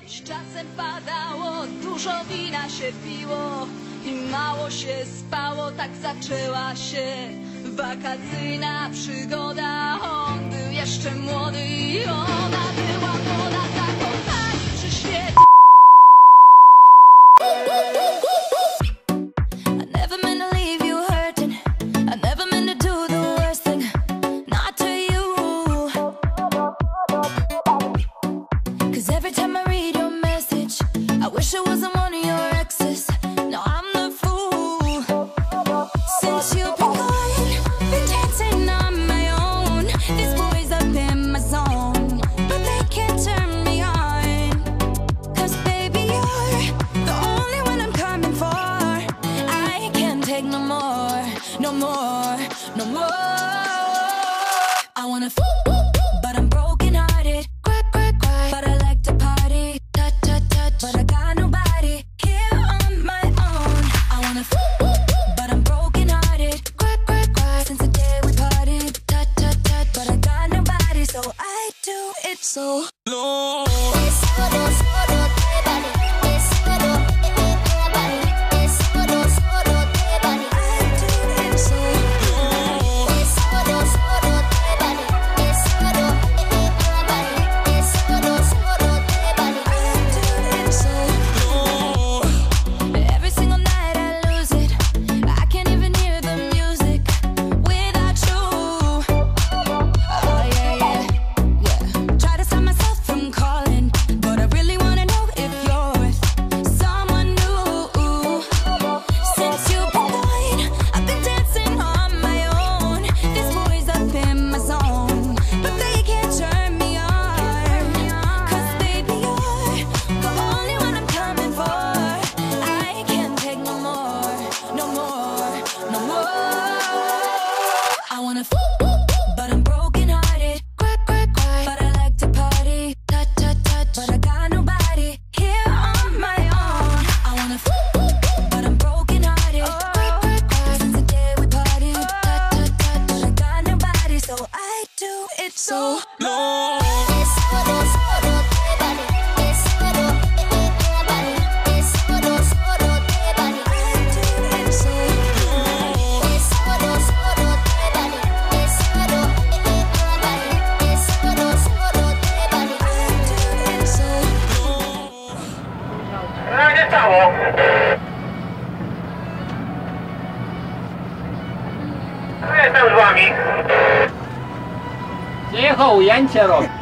Z czasem padało, dużo wina się piło i mało się spało, tak zaczęła się wakacyjna przygoda. On był jeszcze młody i ona była młoda, zakochani przy świecie. No more, no more. I wanna but I'm broken hearted. Cry, cry, cry. But I like to party. Touch, touch, touch. But I got nobody here on my own. I wanna but I'm broken hearted. Cry, cry, cry. Since the day we parted. Touch, touch, touch. But I got nobody, so I do it so low. But I'm broken hearted. Cry, cry, cry. But I like to party. Touch, touch, touch. But I got nobody here on my own. I wanna but I'm broken hearted. Cry, cry, cry. Since the day we parted. Touch, touch, touch. But I got nobody, so I do it so low. Jestem z wami. Przyjechał ujęcie robi.